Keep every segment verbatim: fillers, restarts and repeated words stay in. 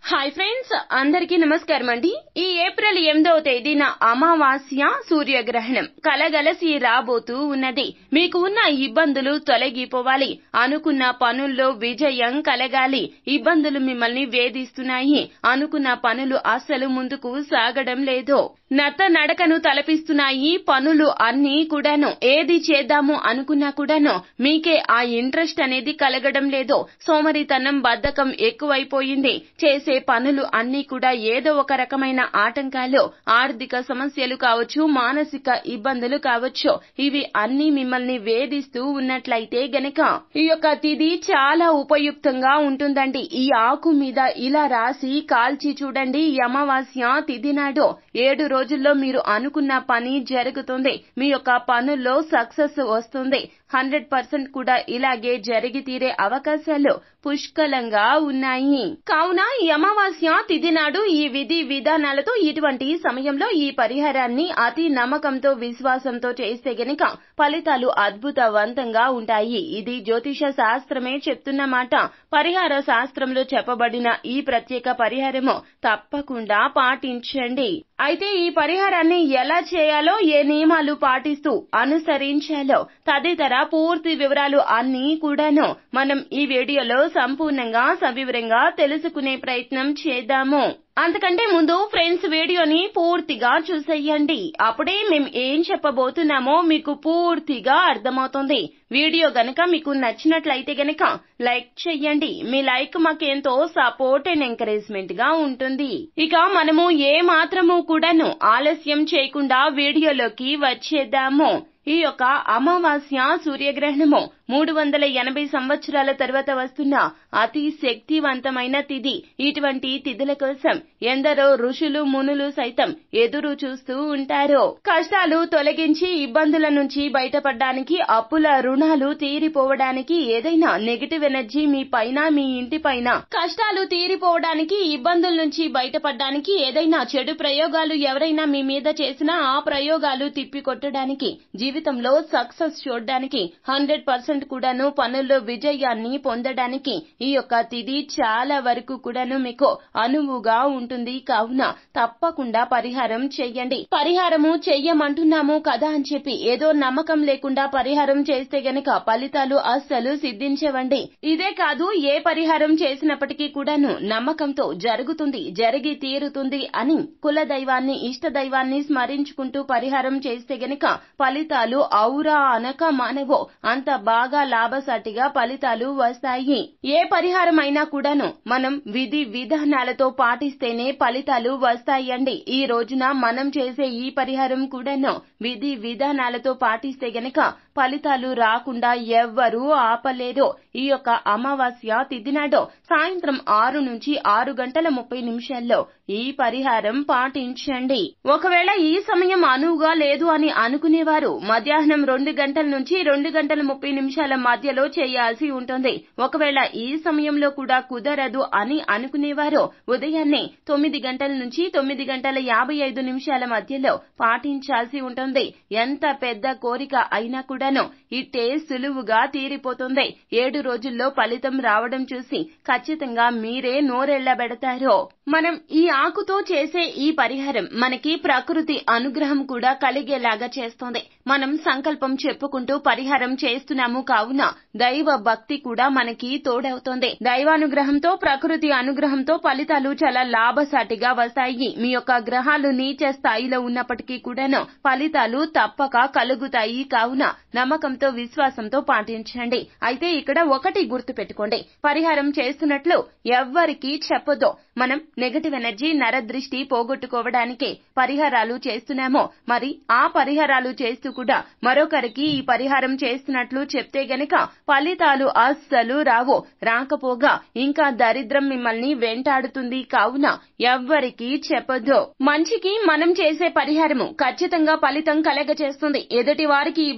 Hi friends, అందరికీ నమస్కారం అండి. ఈ ఏప్రిల్ ఎనిమిదవ తేదీన అమావాస్య సూర్యగ్రహణం కలగలసి రాబోతూ ఉన్నది. మీకు ఉన్న ఇబ్బందులు తొలగిపోవాలి, అనుకున్న పనుల్లో విజయం కలగాలి. ఇబ్బందులు మిమ్మల్ని వేధిస్తున్నాయి, అనుకున్న పనులు అస్సలు ముందుకు సాగడం లేదు, నత్త నడకను తలపిస్తున్నాయి పనులు అన్నీ కూడాను. ఏది చేద్దాము అనుకున్నా కూడాను మీకే ఆ ఇంట్రెస్ట్ అనేది కలగడం లేదు. సోమరితనం, బద్ధకం ఎక్కువైపోయింది. చేసే పనులు అన్నీ కూడా ఏదో ఒక రకమైన ఆటంకాలు, ఆర్థిక సమస్యలు కావచ్చు, మానసిక ఇబ్బందులు కావచ్చు, ఇవి అన్నీ మిమ్మల్ని వేధిస్తూ ఉన్నట్లయితే గనక ఈ యొక్క తిథి చాలా ఉపయుక్తంగా ఉంటుందండి. ఈ ఆకు మీద ఇలా రాసి కాల్చి చూడండి. ఈ అమావాస్య తిథి నాడు ఏడు రోజుల్లో మీరు అనుకున్న పని జరుగుతుంది. మీ యొక్క పనుల్లో సక్సెస్ వస్తుంది. హండ్రెడ్ పర్సెంట్ కూడా ఇలాగే జరిగి తీరే అవకాశాలు పుష్కలంగా ఉన్నాయి. కావున ఈ అమావాస్య తిథి నాడు ఈ విధి విధానాలతో ఇటువంటి సమయంలో ఈ పరిహారాన్ని అతి నమ్మకంతో, విశ్వాసంతో చేస్తే గనక ఫలితాలు అద్భుతవంతంగా ఉంటాయి. ఇది జ్యోతిష శాస్త్రమే చెప్తున్న మాట. పరిహార శాస్త్రంలో చెప్పబడిన ఈ ప్రత్యేక పరిహారము తప్పకుండా పాటించండి. అయితే ఈ పరిహారాన్ని ఎలా చేయాలో, ఏ నియమాలు పాటిస్తూ అనుసరించాలో తదితర పూర్తి వివరాలు అన్నీ కూడాను మనం ఈ వీడియోలో సంపూర్ణంగా సవివరంగా తెలుసుకునే ప్రయత్నం చేద్దాము. అంతకంటే ముందు ఫ్రెండ్స్, వీడియోని పూర్తిగా చూసేయండి. అప్పుడే మేము ఏం చెప్పబోతున్నామో మీకు పూర్తిగా అర్థమవుతుంది. వీడియో గనక మీకు నచ్చినట్లయితే గనక లైక్ చెయ్యండి. మీ లైక్ మాకెంతో సపోర్ట్ అండ్ ఎంకరేజ్మెంట్ గా ఉంటుంది. ఇక మనము ఏ మాత్రము కూడాను ఆలస్యం చేయకుండా వీడియోలోకి వచ్చేద్దాము. ఈ యొక్క అమావాస్య సూర్యగ్రహణము మూడు వందల ఎనభై సంవత్సరాల తర్వాత వస్తున్న అతి శక్తివంతమైన తిథి. ఇటువంటి తిథుల కోసం ఎందరో ఋషులు, మునులు సైతం ఎదురు చూస్తూ ఉంటారు. కష్టాలు తొలగించి ఇబ్బందుల నుంచి బయటపడడానికి, అప్పుల రుణాలు తీరిపోవడానికి, ఏదైనా నెగటివ్ ఎనర్జీ మీ పైన, మీ ఇంటి పైన కష్టాలు తీరిపోవడానికి, ఇబ్బందుల నుంచి బయటపడడానికి, ఏదైనా చెడు ప్రయోగాలు ఎవరైనా మీ మీద చేసినా ఆ ప్రయోగాలు తిప్పి కొట్టడానికి, జీవితంలో సక్సెస్ చూడడానికి, హండ్రెడ్ పర్సెంట్ కూడాను పనుల్లో విజయాన్ని పొందడానికి ఈ యొక్క తిథి చాలా వరకు కూడాను మీకు అనువుగా ఉంటుంది. కావున తప్పకుండా పరిహారం చెయ్యండి. పరిహారము చెయ్యమంటున్నాము కదా అని చెప్పి ఏదో నమ్మకం లేకుండా పరిహారం చేస్తే గనక ఫలితాలు అస్సలు సిద్ధించవండి. ఇదే కాదు, ఏ పరిహారం చేసినప్పటికీ కూడాను నమ్మకంతో జరుగుతుంది, జరిగి తీరుతుంది అని కుల దైవాన్ని, ఇష్ట దైవాన్ని స్మరించుకుంటూ పరిహారం చేస్తే గనక ఫలితాలు ఔరా అనక మానవో అంత బాగా లాభసాటిగా ఫలితాలు వస్తాయి. ఏ పరిహారం అయినా కూడాను మనం విధి విధానాలతో పాటిస్తేనే ఫలితాలు వస్తాయండి. ఈ రోజున మనం చేసే ఈ పరిహారం కూడాను విధి విధానాలతో పాటిస్తే గనక ఫలితాలు రాకుండా ఎవ్వరూ ఆపలేరు. ఈ యొక్క అమావాస్య తిథి నాడు సాయంత్రం ఆరు నుంచి ఆరు గంటల ముప్పై నిమిషాల్లో ఈ పరిహారం పాటించండి. ఒకవేళ ఈ సమయం అనువుగా లేదు అని అనుకునేవారు మధ్యాహ్నం రెండు గంటల నుంచి రెండు గంటల ముప్పై నిమిషాల మధ్యలో చేయాల్సి ఉంటుంది. ఒకవేళ ఈ సమయంలో కూడా కుదరదు అని అనుకునేవారు ఉదయాన్నే తొమ్మిది గంటల నుంచి తొమ్మిది గంటల యాభై ఐదు నిమిషాల మధ్యలో పాటించాల్సి ఉంటుంది. ఎంత పెద్ద కోరిక అయినా కూడాను ఇట్టే సులువుగా తీరిపోతుంది. ఏడు రోజుల్లో ఫలితం రావడం చూసి ఖచ్చితంగా మీరే నోరెళ్లబెడతారు. మనం ఈ ఆకుతో చేసే ఈ పరిహారం మనకి ప్రకృతి అనుగ్రహం కూడా కలిగేలాగా చేస్తుంది. మనం సంకల్పం చెప్పుకుంటూ పరిహారం చేస్తున్నాము కావున దైవ భక్తి కూడా మనకి తోడవుతుంది. దైవానుగ్రహంతో, ప్రకృతి అనుగ్రహంతో ఫలితాలు చాలా లాభసాటిగా వస్తాయి. మీ యొక్క గ్రహాలు నీచ స్థాయిలో ఉన్నప్పటికీ కూడాను ఫలితాలు తప్పక కలుగుతాయి. కావున నమ్మకంతో, విశ్వాసంతో పాటించండి. అయితే ఇక్కడ ఒకటి గుర్తు పెట్టుకోండి, పరిహారం చేస్తున్నట్లు ఎవ్వరికీ చెప్పొద్దు. మనం నెగటివ్ ఎనర్జీ, నరదృష్టి పోగొట్టుకోవడానికే పరిహారాలు చేస్తున్నామో, మరి ఆ పరిహారాలు చేస్తూ కూడా మరొకరికి ఈ పరిహారం చేస్తున్నట్లు చెప్తే గనక ఫలితాలు అస్సలు రావు. రాకపోగా ఇంకా దరిద్రం మిమ్మల్ని వెంటాడుతుంది. కావున ఎవ్వరికీ చెప్పొద్దు. మంచికి మనం చేసే పరిహారము ఖచ్చితంగా ఫలితం కలగచేస్తుంది. ఎదుటి వారికి ఇబ్బంది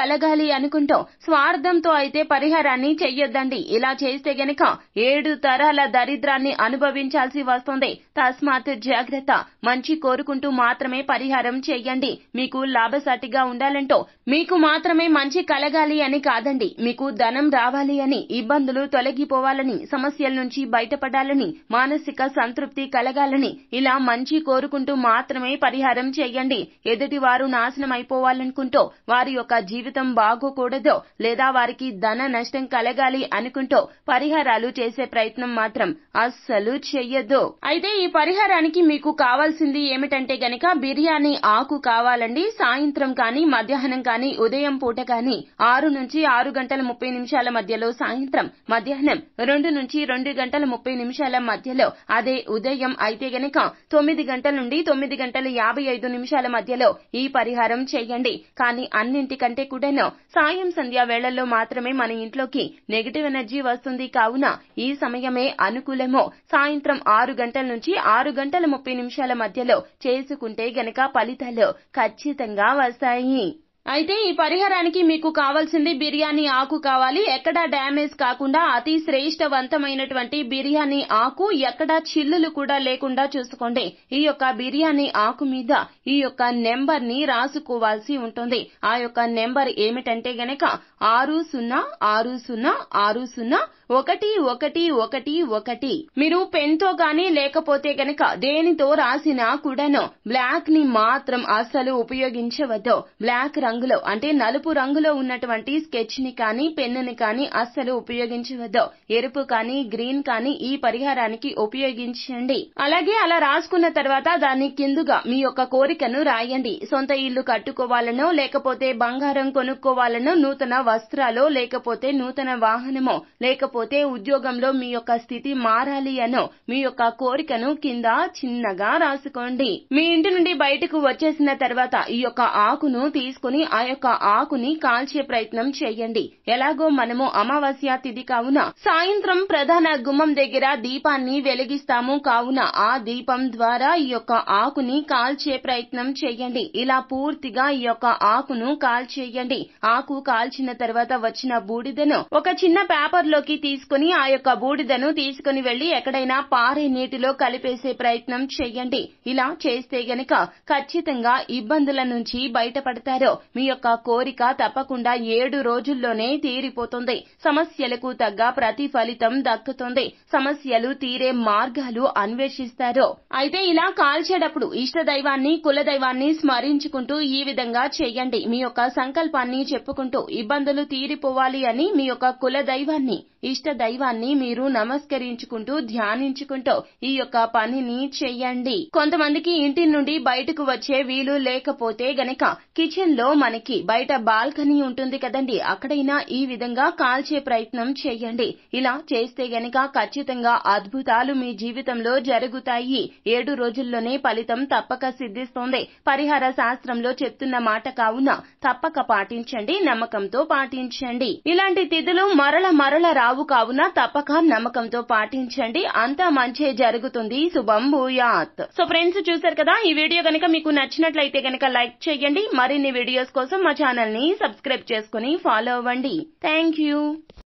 కలగాలి అనుకుంటూ స్వార్థంతో అయితే పరిహారాన్ని చెయ్యొద్దండి. ఇలా చేస్తే గనక ఏడు తరాల దరిద్రాన్ని అనుభవించాల్సి వస్తుంది. తస్మాత్ జాగ్రత్త. మంచి కోరుకుంటూ మాత్రమే పరిహారం చెయ్యండి. మీకు లాభసాటిగా ఉండాలంటూ, మీకు మాత్రమే మంచి కలగాలి అని కాదండి, మీకు ధనం రావాలి అని, ఇబ్బందులు తొలగిపోవాలని, సమస్యల నుంచి బయటపడాలని, మానసిక సంతృప్తి కలగాలని, ఇలా మంచి కోరుకుంటూ మాత్రమే పరిహారం చెయ్యండి. ఎదుటి వారు నాశనం అయిపోవాలనుకుంటూ, వారి యొక్క జీవితం బాగోకూడదో లేదా వారికి ధన నష్టం కలగాలి అనుకుంటూ పరిహారాలు చేసే ప్రయత్నం మాత్రం అస్సలు చెయ్యొద్దు. అయితే ఈ పరిహారానికి మీకు కావాల్సింది ఏమిటంటే గనక బిర్యానీ ఆకు కావాలండి. సాయంత్రం కానీ, మధ్యాహ్నం కానీ, ఉదయం పూట కానీ, ఆరు నుంచి ఆరు గంటల ముప్పై నిమిషాల మధ్యలో సాయంత్రం, మధ్యాహ్నం రెండు నుంచి రెండు గంటల ముప్పై నిమిషాల మధ్యలో, అదే ఉదయం అయితే గనక తొమ్మిది గంటల నుండి తొమ్మిది గంటల యాభై ఐదు నిమిషాల మధ్యలో ఈ పరిహారం చేయండి. కానీ అన్నింటికంటే కూడాను సాయం సంధ్యా వేళల్లో మాత్రమే మన ఇంట్లోకి నెగటివ్ ఎనర్జీ వస్తుంది. కావున ఈ సమయమే అనుకూలమో. సాయంత్రం ఆరు గంటల నుంచి ఆరు గంటల ముప్పై నిమిషాల మధ్యలో చేసుకుంటే గనక ఫలితాలు ఖచ్చితంగా వస్తాయి. అయితే ఈ పరిహారానికి మీకు కావాల్సింది బిర్యానీ ఆకు కావాలి. ఎక్కడా డ్యామేజ్ కాకుండా అతి శ్రేష్టవంతమైనటువంటి బిర్యానీ ఆకు, ఎక్కడా చిల్లులు కూడా లేకుండా చూసుకోండి. ఈ యొక్క బిర్యానీ ఆకు మీద ఈ యొక్క నెంబర్ ని రాసుకోవాల్సి ఉంటుంది. ఆ యొక్క నెంబర్ ఏమిటంటే గనక ఆరు సున్నా ఆరు సున్నా ఆరు సున్నా ఒకటి ఒకటి ఒకటి ఒకటి. మీరు పెన్ తో గానీ లేకపోతే గనక దేనితో రాసినా కూడాను బ్లాక్ ని మాత్రం అస్సలు ఉపయోగించవద్దు. బ్లాక్ రంగులో అంటే నలుపు రంగులో ఉన్నటువంటి స్కెచ్ ని కానీ, పెన్నుని కానీ అస్సలు ఉపయోగించవద్దు. ఎరుపు కానీ, గ్రీన్ కానీ ఈ పరిహారానికి ఉపయోగించండి. అలాగే అలా రాసుకున్న తర్వాత దాని కిందుగా మీ యొక్క కోరికను రాయండి. సొంత ఇల్లు కట్టుకోవాలనో, లేకపోతే బంగారం కొనుక్కోవాలనో, నూతన వస్త్రాలో, లేకపోతే నూతన వాహనమో, లేకపోతే ఉద్యోగంలో మీ యొక్క స్థితి మారాలి అనో మీ యొక్క కోరికను కింద చిన్నగా రాసుకోండి. మీ ఇంటి నుండి బయటకు వచ్చేసిన తర్వాత ఈ యొక్క ఆకును తీసుకుని ఆ యొక్క ఆకుని కాల్చే ప్రయత్నం చేయండి. ఎలాగో మనము అమావాస్య తిథి కావున సాయంత్రం ప్రధాన గుమ్మం దగ్గర దీపాన్ని వెలిగిస్తాము. కావున ఆ దీపం ద్వారా ఈ యొక్క ఆకుని కాల్చే ప్రయత్నం చేయండి. ఇలా పూర్తిగా ఈ యొక్క ఆకును కాల్చేయండి. ఆకు కాల్చిన తర్వాత వచ్చిన బూడిదను ఒక చిన్న పేపర్ లోకి తీసుకుని ఆ యొక్క బూడిదను తీసుకుని వెళ్లి ఎక్కడైనా పారే నీటిలో కలిపేసే ప్రయత్నం చెయ్యండి. ఇలా చేస్తే గనక ఖచ్చితంగా ఇబ్బందుల నుంచి బయటపడతారు. మీ యొక్క కోరిక తప్పకుండా ఏడు రోజుల్లోనే తీరిపోతుంది. సమస్యలకు తగ్గ ప్రతి ఫలితం దక్కుతుంది. సమస్యలు తీరే మార్గాలు అన్వేషిస్తారు. అయితే ఇలా కాల్చేటప్పుడు ఇష్ట దైవాన్ని, కుల దైవాన్ని స్మరించుకుంటూ ఈ విధంగా చెయ్యండి. మీ యొక్క సంకల్పాన్ని చెప్పుకుంటూ ఇబ్బందులు తీరిపోవాలి అని మీ యొక్క కుల దైవాన్ని, ఇష్ట దైవాన్ని మీరు నమస్కరించుకుంటూ, ధ్యానించుకుంటూ ఈ యొక్క పనిని చెయ్యండి. కొంతమందికి ఇంటి నుండి బయటకు వచ్చే వీలు లేకపోతే గనక కిచెన్ లో మనకి బయట బాల్కనీ ఉంటుంది కదండి, అక్కడైనా ఈ విధంగా కాల్చే ప్రయత్నం చెయ్యండి. ఇలా చేస్తే గనక ఖచ్చితంగా అద్భుతాలు మీ జీవితంలో జరుగుతాయి. ఏడు రోజుల్లోనే ఫలితం తప్పక సిద్ధిస్తుంది. పరిహార శాస్త్రంలో చెప్తున్న మాట కావున తప్పక పాటించండి. నమ్మకంతో పాటించండి. ఇలాంటి తిథులు మరల మరల రావు కావున తప్పక నమ్మకంతో పాటించండి. అంతా మంచే జరుగుతుంది. శుభం భూయాత్. సో ఫ్రెండ్స్, చూశారు కదా, ఈ వీడియో గనక మీకు నచ్చినట్లయితే గనక లైక్ చేయండి. మరిన్ని వీడియోస్ కోసం మా ఛానల్ ని సబ్స్క్రైబ్ చేసుకుని ఫాలో అవ్వండి. Thank you.